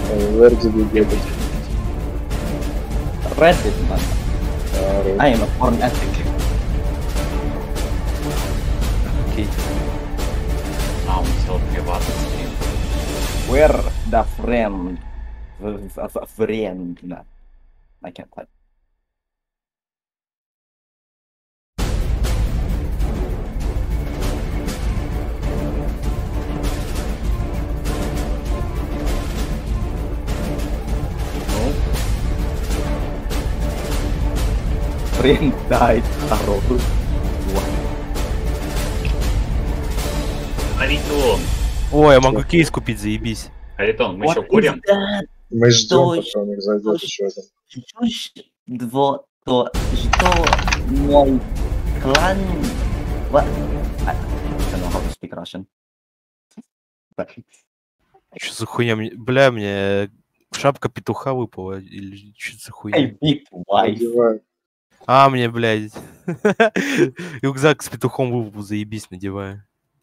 Where did you get it? Reddit, man. I am a porn addict. Окей. А, он сделал приватный стрим. Where the friend? Friend. I can't type. Friend died. Horror. Аритон! Ой, я могу кейс купить, заебись. Аритон, мы еще курим? Мы ждем, Что? пока у них зайдет еще один. Что мой клан... What? I don't know how to speak Russian. Что за хуйня? Бля, мне шапка петуха выпала. Или что за хуйня? Hey, big wife. Надеваю. А, мне, блядь. Рюкзак с петухом выпал, заебись, надеваю.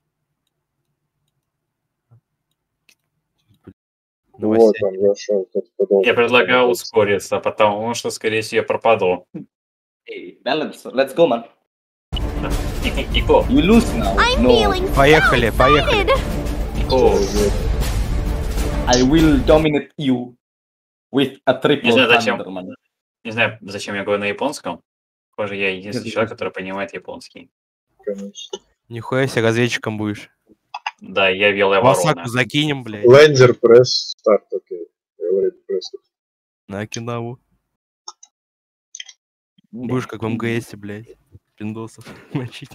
Вот он зашел, тот подолгу. Я предлагаю ускориться, потому что, скорее всего, я пропаду. Hey, balance. Let's go, man. Ико, You lose now. I'm No. feeling Поехали, поехали. Ико. I will dominate you with a triple Не знаю, зачем. thunder, man. Не знаю, зачем я говорю на японском. Похоже, я единственный человек, который понимает японский. Конечно. Нихуя себе разведчиком будешь. Да, я белая ворона. Васаку закинем, блядь, Лендер, пресс, старт, окей. Говорит, пресс. на Окинаву. Будешь как в МГСе, блядь, пиндосов мочить.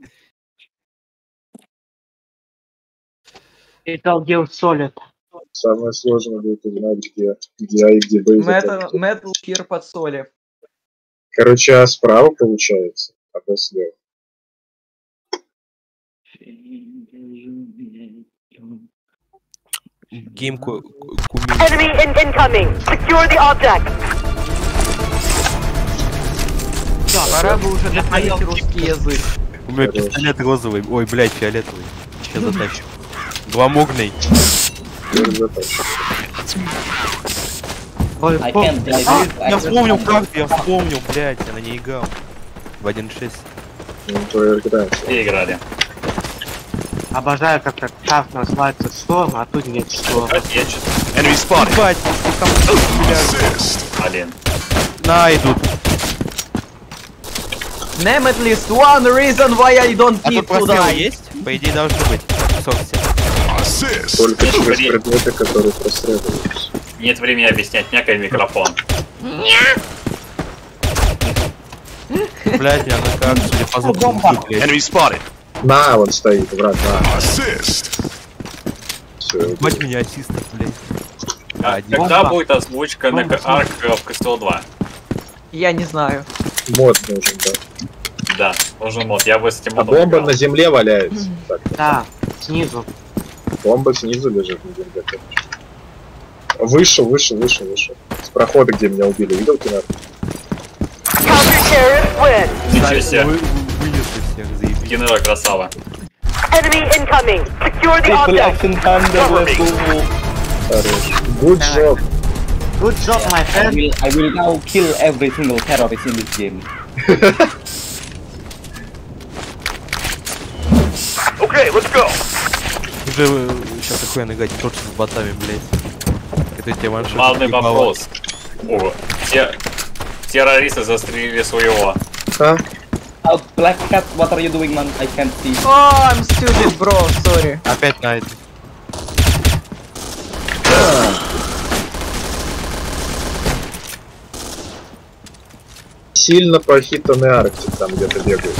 Metal Gear Solid. Самое сложное будет узнать, где А и где Б. Metal Gear под соли. Короче, А справа получается, а Б слева. Геймку enemy incoming. Secure the object. Пора бы уже доходить русский язык. У меня пистолет розовый. Ой, блядь, фиолетовый. Сейчас затащу. Гламурный. Ой, I can't drive А, it. я вспомнил карту, я вспомнил, блядь, я на ней играл. В 1.6. Ну, то играем. Все играли. Обожаю, как так часто называется Storm, а тут нет Storm. Я что-то... Ебать, Блин. на, идут. Name at least one reason why I don't А need тут to прострелы die. есть? По идее должны быть. 47. Только через Блин. предметы, которые простреливаются. Нет времени объяснять, някай микрофон. Блядь, я на карту, судя по звуку, блядь. На, он стоит, враг, на. Все, Ебать меня ассистов, блядь. Один. Когда будет озвучка на арк в КСТО 2? Я не знаю. мод нужен, да. Да, нужен мод. Я бы с этим А модом бомба играл. на земле валяется. Так, Да, снизу. бомба снизу лежит на земле. Выше. С прохода, где меня убили, видел кино? Counter-terrorist win. Ничего себе. Вынесли всех, заебись. Генера красава. Enemy incoming. Secure the Triple object. action thunder, let's go. Хорош. Good job. Good job, my friend. I will now kill every single terrorist in this game. Okay, let's go. Уже сейчас охуенно играть точно с ботами, блядь. Это тебе ваншот. Главный вопрос. О, террористы застрелили своего. А? Oh, Black Cat, what are you doing, man? I can't see. Oh, I'm stupid, bro, sorry. Опять на это. Сильно прохитанный Арктик там где-то бегает.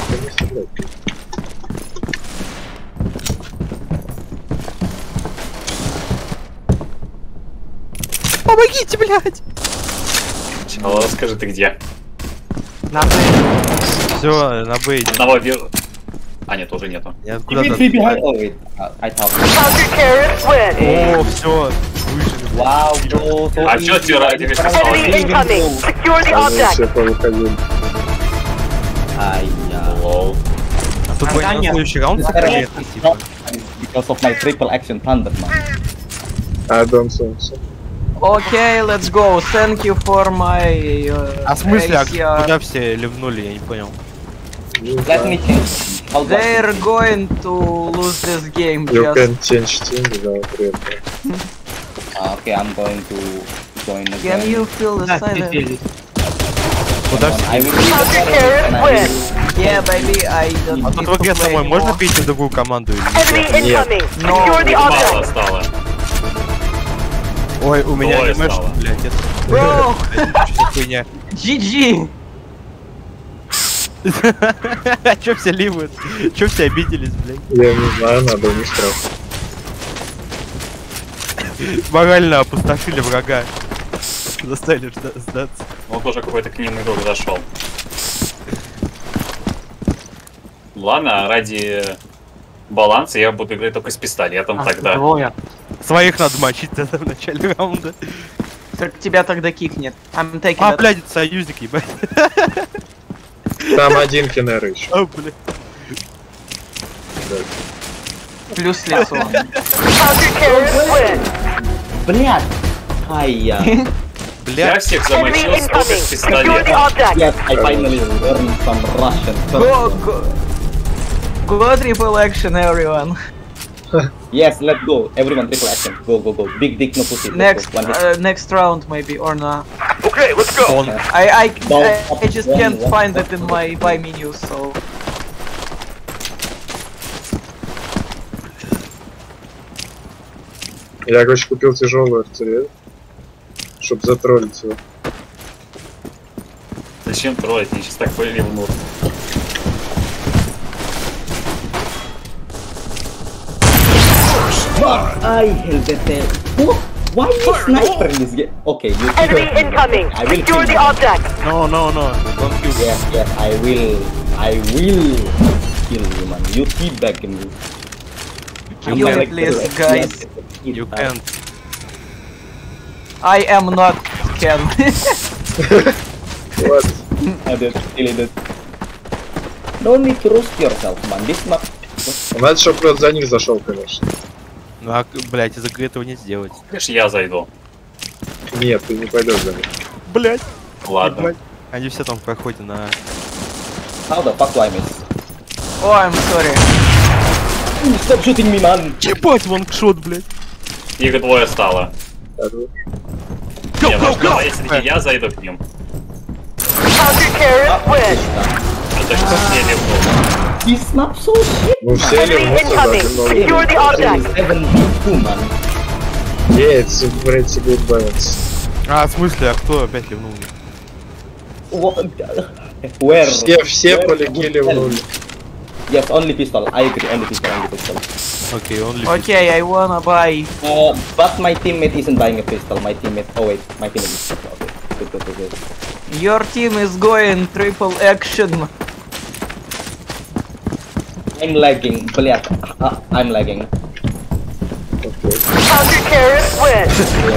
Помогите, блядь! Алло, скажи, ты где? На Б. Все, на Б идем. Одного вижу. А, нет, уже нету. Я Give откуда-то... me three behind. Oh wait, I thought. Counter-terrorist win. О, все, выжили. Wow, bro. So А easy, чё террористы right? сказали? Enemy incoming. Secure the Они object. все повыходили. Ай-я. Лол. А тут Ага, на нет. следующий раунд сохраняется, It's типа. not because of my triple action thunder, man. I don't think so. Okay, let's go. Thank you for my. А в смысле, ACR. куда все ливнули, я не понял. Let me change. How do I They're going to lose this game. You Just. can change team without red. Okay, I'm going to join again. Can you feel the Да, silence? пиздец. Куда все? I will leave the and I will... Yeah, baby, I don't А need тут to в ответ play на мой можно anymore. перейти в другую команду или Enemy нет? incoming. No. Secure the Мало object. стало. Ой, у меня Двое анимешн, стало. блядь, это... Bro, Что за хуйня? GG. А чё все ливают? Чё все обиделись, блядь? Я не знаю, надо не страшно. Морально опустошили врага. Заставили сдаться. Он тоже какой-то к ним игрок зашел. Ладно, ради баланса я буду играть только с пистолетом тогда. Двое. Своих надо мочить тогда в начале раунда. Только тебя тогда кикнет. I'm taking А, that. блядь, это союзник, ебать. Там один Кеннер еще. А, блядь. Плюс лицо. Counter-terrorist win. Блядь! Ай-я. Я Блядь. всех Enemy замочил с только incoming. с Secure the пистолета. object. Yes, I finally learned some Russian. Go triple action, everyone. Yes, let's go. Everyone triple action. Go, go, go. Big dick, no pussy. Let's Next, go. One hit. next round maybe or not. Okay, let's go. Он. I No, just one, can't one. find it in my buy menu, so. Я, короче, купил тяжелую артиллерию, чтобы затроллить его. Зачем троллить? Они сейчас так поливнут. I held that. What? Why you sniper in this game? Okay, you Enemy incoming. I will Secure kill the you. object. No, no, no. Don't kill me. Yes, yes, I will kill you, man. You keep back in me. Kill me, please, guys. You can't. I am not Ken. Вот. I did, really did. Don't need to roast yourself, man. This map. Надо, чтобы кто-то за них зашел, конечно. Ну, а, блядь, из игры этого не сделать. Видишь, я зайду. Нет, ты не пойдешь за них. Блядь. Ладно. Ебать. Они все там в проходе на... How the fuck do I miss? Oh, I'm sorry. Stop shooting me, man. Ебать, ваншот, блядь. Их двое стало. Хорош. Не, важно, если я зайду к ним. Counter-terrorist win. Это что все ливнут. This map so shit. Ну все Enemy ливнутся, incoming. даже много. Secure the object. 7v2, man. Yeah, it's a pretty good balance. А, в смысле, а кто опять ливнул? What? Where? Все Where полики would ливнули. tell? Yes, only pistol. I agree, only pistol, only pistol. Окей, он ливнул. Okay, I wanna buy. But my teammate isn't buying a pistol. My teammate. Oh wait, my teammate is. Okay, good, good, good, good. Your team is going triple action. I'm lagging, блядь. I'm lagging. Counter-terrorist win.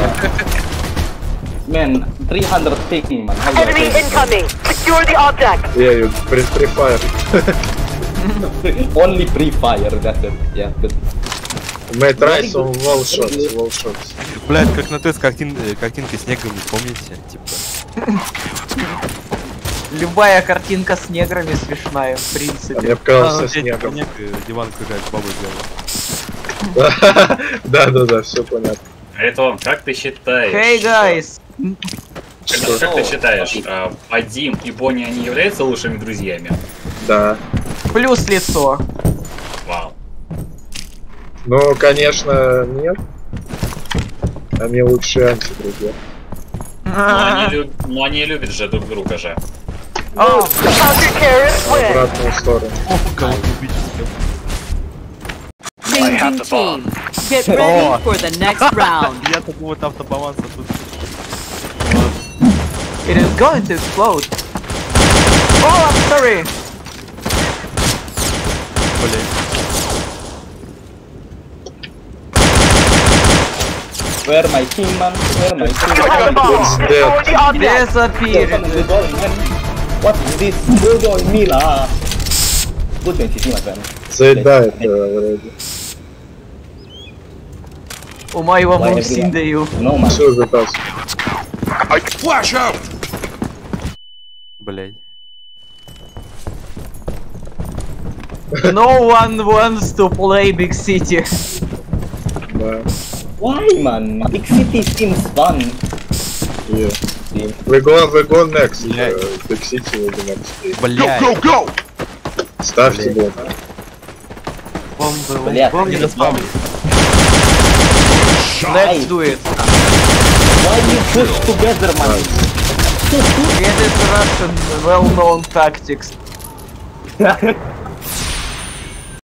Man, 300 ping, man. How do I Enemy play this incoming. Secure the object. Yeah, you pre-fire. game? Only pre-fire, that's it. Yeah, good. Мы try some wall shots. Блядь, как на тест картинкой с неграми, помните? Типа. Любая картинка с неграми смешная, в А мне принципе. показалось со Ну, снегом. снег, диван какая-то баба сделала. Да, все понятно. Антон, как ты считаешь? Hey guys! Как ты считаешь, Вадим и Бонни, они являются лучшими друзьями? Да. Плюс лицо. Вау. Ну, конечно, нет. Они лучшие антидрузья. Но они любят же друг друга же. Oh, Counter-terrorist В win. обратную сторону. Кого убить успел? Changing team. Get ready for the next round. Я так вот автобаланс тут. it is going to explode. Oh, I'm sorry. Блядь. Where my team, man? Where my team? You have the bomb. It's Destroy the object. Disappeared. What is this? Jojo and Mila. Good game, CC, my friend. Заедает вроде. Умай вам всім даю. No, man. Все, заказ. Блядь. No one wants to play Big City. Да. Why, man? Big City seems fun. Yeah. Yeah. We go next. Блядь. Big City will be next. Блядь. Ставьте бомбу. Бомби, Блядь, бомби. не спам. Let's do it. Why you push together, man? It is Russian well-known tactics.